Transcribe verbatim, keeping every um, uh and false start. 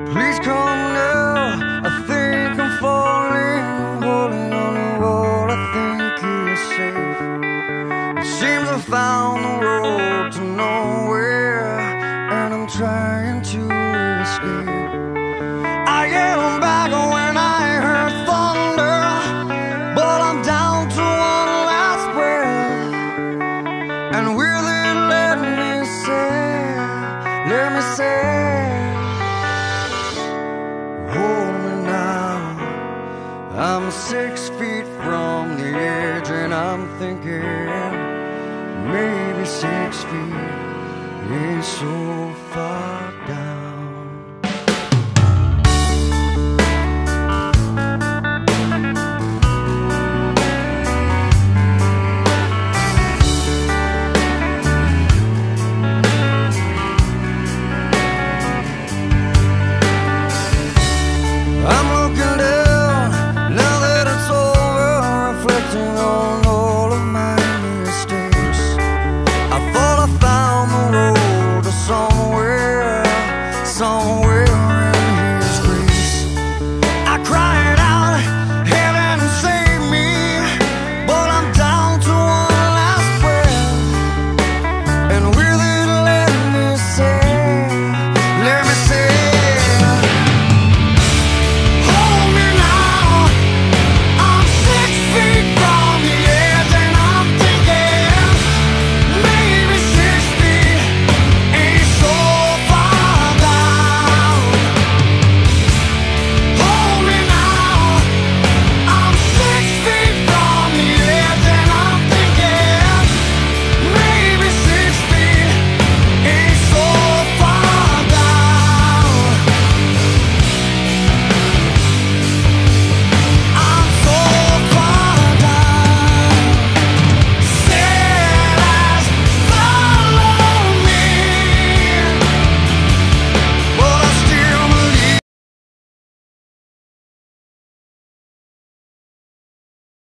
Please come now, I think I'm falling. Holding on the wall, I think you're safe. It seems I found the road to nowhere, and I'm trying to escape. I am back when I heard thunder, but I'm down to one last breath. And will it let me say, let me say, hold me now. I'm six feet from the edge, and I'm thinking maybe six feet ain't so far.